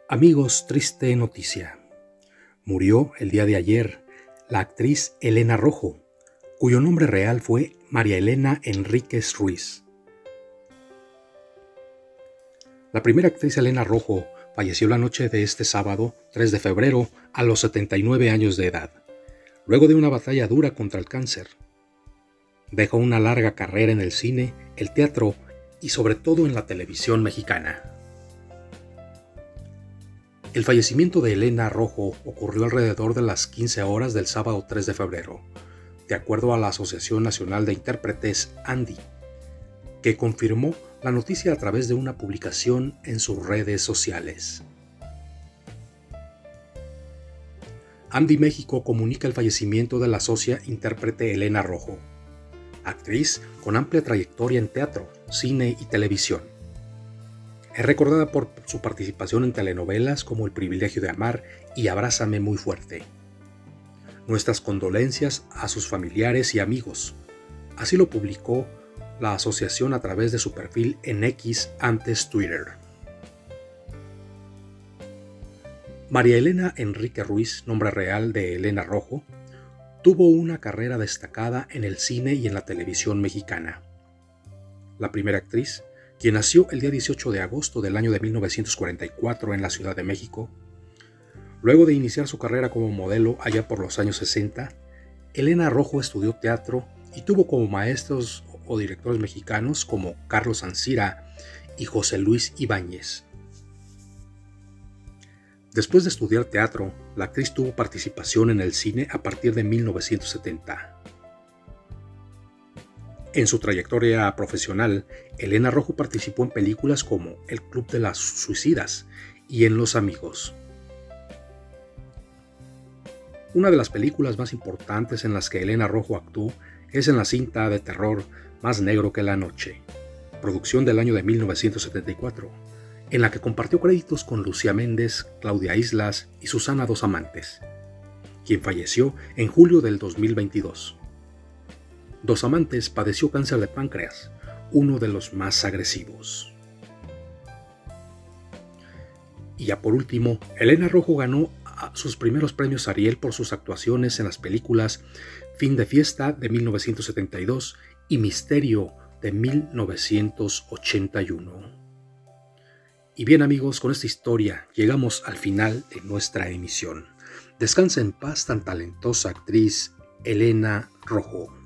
Amigos, triste noticia. Murió el día de ayer la actriz Elena Rojo, cuyo nombre real fue María Elena Enríquez Ruiz. La primera actriz Elena Rojo falleció la noche de este sábado, 3 de febrero, a los 79 años de edad, luego de una batalla dura contra el cáncer. Dejó una larga carrera en el cine, el teatro y sobre todo en la televisión mexicana. El fallecimiento de Elena Rojo ocurrió alrededor de las 15 horas del sábado 3 de febrero, de acuerdo a la Asociación Nacional de Intérpretes, ANDI, que confirmó la noticia a través de una publicación en sus redes sociales. ANDI México comunica el fallecimiento de la socia intérprete Elena Rojo, actriz con amplia trayectoria en teatro, cine y televisión. Es recordada por su participación en telenovelas como El privilegio de amar y Abrázame muy fuerte. Nuestras condolencias a sus familiares y amigos. Así lo publicó la asociación a través de su perfil en X, antes Twitter. María Elena Enríquez Ruiz, nombre real de Elena Rojo, tuvo una carrera destacada en el cine y en la televisión mexicana. La primera actriz, quien nació el día 18 de agosto del año de 1944 en la Ciudad de México. Luego de iniciar su carrera como modelo allá por los años 60, Elena Rojo estudió teatro y tuvo como maestros o directores mexicanos como Carlos Ancira y José Luis Ibáñez. Después de estudiar teatro, la actriz tuvo participación en el cine a partir de 1970. En su trayectoria profesional, Elena Rojo participó en películas como El Club de las Suicidas y En Los Amigos. Una de las películas más importantes en las que Elena Rojo actuó es en la cinta de terror Más negro que la noche, producción del año de 1974, en la que compartió créditos con Lucía Méndez, Claudia Islas y Susana Dos Amantes, quien falleció en julio del 2022. Dos Amantes padeció cáncer de páncreas, uno de los más agresivos. Y ya por último, Elena Rojo ganó sus primeros premios Ariel por sus actuaciones en las películas Fin de Fiesta de 1972 y Misterio de 1981. Y bien amigos, con esta historia llegamos al final de nuestra emisión. Descansa en paz tan talentosa actriz Elena Rojo.